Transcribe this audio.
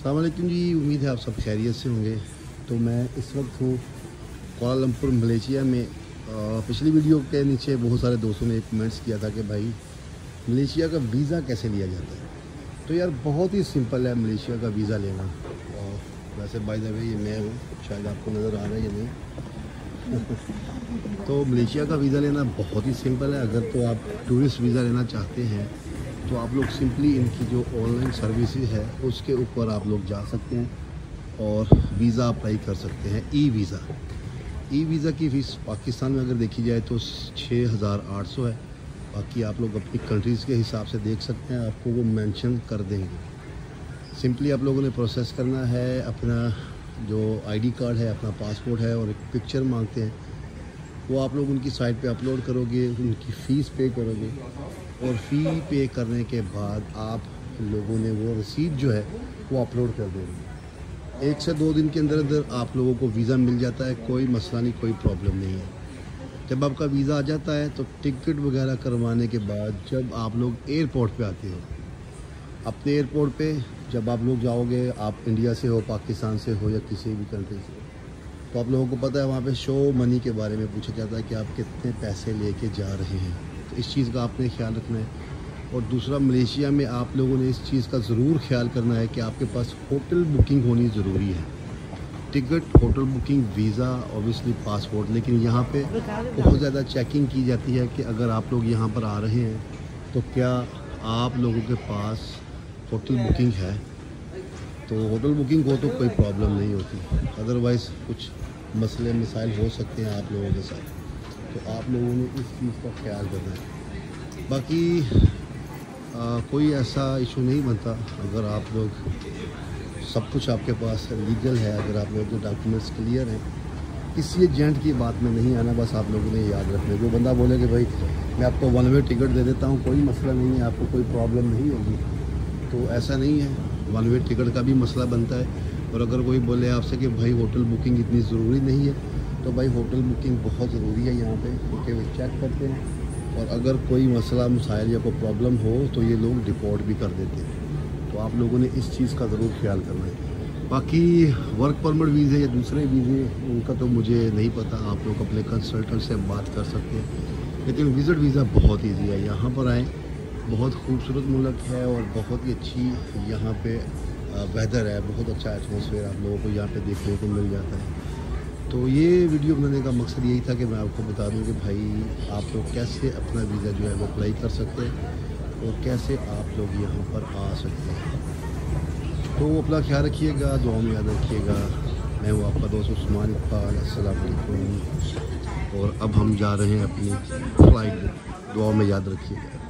अस्सलाम वालेकुम जी, उम्मीद है आप सब खैरियत से होंगे। तो मैं इस वक्त हूँ कुआलालंपुर मलेशिया में। पिछली वीडियो के नीचे बहुत सारे दोस्तों ने कमेंट्स किया था कि भाई मलेशिया का वीज़ा कैसे लिया जाता है। तो यार बहुत ही सिंपल है मलेशिया का वीज़ा लेना। और वैसे बाय द वे ये मैं हूँ, शायद आपको नज़र आ रहा है या नहीं। तो मलेशिया का वीज़ा लेना बहुत ही सिंपल है। अगर तो आप टूरिस्ट वीज़ा लेना चाहते हैं तो आप लोग सिंपली इनकी जो ऑनलाइन सर्विसेज है उसके ऊपर आप लोग जा सकते हैं और वीज़ा अप्लाई कर सकते हैं। ई वीज़ा की फ़ीस पाकिस्तान में अगर देखी जाए तो 6,800 है। बाकी आप लोग अपनी कंट्रीज़ के हिसाब से देख सकते हैं, आपको वो मेंशन कर देंगे। सिंपली आप लोगों ने प्रोसेस करना है, अपना जो आईडी कार्ड है, अपना पासपोर्ट है और एक पिक्चर मांगते हैं, वो आप लोग उनकी साइट पे अपलोड करोगे, उनकी फ़ीस पे करोगे और फ़ी पे करने के बाद आप लोगों ने वो रसीद जो है वो अपलोड कर देंगे। 1 से 2 दिन के अंदर अंदर आप लोगों को वीज़ा मिल जाता है, कोई मसला नहीं, कोई प्रॉब्लम नहीं है। जब आपका वीज़ा आ जाता है तो टिकट वगैरह करवाने के बाद जब आप लोग एयरपोर्ट पे आते हो, अपने एयरपोर्ट पे जब आप लोग जाओगे, आप इंडिया से हो, पाकिस्तान से हो या किसी भी कंट्री से, तो आप लोगों को पता है वहाँ पे शो मनी के बारे में पूछा जाता है कि आप कितने पैसे लेके जा रहे हैं। तो इस चीज़ का आपने ख्याल रखना है। और दूसरा, मलेशिया में आप लोगों ने इस चीज़ का ज़रूर ख्याल करना है कि आपके पास होटल बुकिंग होनी ज़रूरी है। Ticket, hotel booking, visa, obviously passport. लेकिन यहाँ पे बहुत ज़्यादा चेकिंग की जाती है कि अगर आप लोग यहाँ पर आ रहे हैं तो क्या आप लोगों के पास होटल बुकिंग है। तो होटल बुकिंग हो तो कोई प्रॉब्लम नहीं होती, अदरवाइज़ कुछ मसले मसाइल हो सकते हैं आप लोगों के साथ। तो आप लोगों ने इस चीज़ का ख्याल करना है। बाकी कोई ऐसा इशू नहीं बनता अगर आप लोग सब कुछ आपके पास लीगल है, अगर आप लोगों के डॉक्यूमेंट्स क्लियर हैं। किसी एजेंट की बात में नहीं आना, बस आप लोगों ने याद रखना है। जो बंदा बोले कि भाई मैं आपको 1 वे टिकट दे देता हूँ, कोई मसला नहीं है, आपको कोई प्रॉब्लम नहीं होगी, तो ऐसा नहीं है। 1 वे टिकट का भी मसला बनता है। और अगर कोई बोले आपसे कि भाई होटल बुकिंग इतनी ज़रूरी नहीं है, तो भाई होटल बुकिंग बहुत ज़रूरी है यहाँ पे, क्योंकि वे चेक करते हैं और अगर कोई मसला मसाइल या कोई प्रॉब्लम हो तो ये लोग डिपोर्ट भी कर देते हैं। तो आप लोगों ने इस चीज़ का ज़रूर ख्याल करना है। बाकी वर्क परमिट वीज़े या दूसरे वीज़े उनका तो मुझे नहीं पता, आप लोग अपने कंसल्टेंट से बात कर सकते हैं। लेकिन विज़िट वीज़ा बहुत ईजी है, यहाँ पर आएँ। बहुत खूबसूरत मुल्क है और बहुत ही अच्छी यहाँ पे वेदर है, बहुत अच्छा एटमॉस्फेयर आप लोगों को यहाँ पे देखने को मिल जाता है। तो ये वीडियो बनाने का मकसद यही था कि मैं आपको बता दूं कि भाई आप लोग कैसे अपना वीज़ा जो है वो अप्लाई कर सकते हैं और कैसे आप लोग यहाँ पर आ सकते हैं। तो अपना ख्याल रखिएगा, दुआ में याद रखिएगा। मैं हूँ आपका दोस्त उस्मान इकबाल। अस्सलाम वालेकुम। और अब हम जा रहे हैं अपनी फ़्लाइट में, दुआ में याद रखिएगा।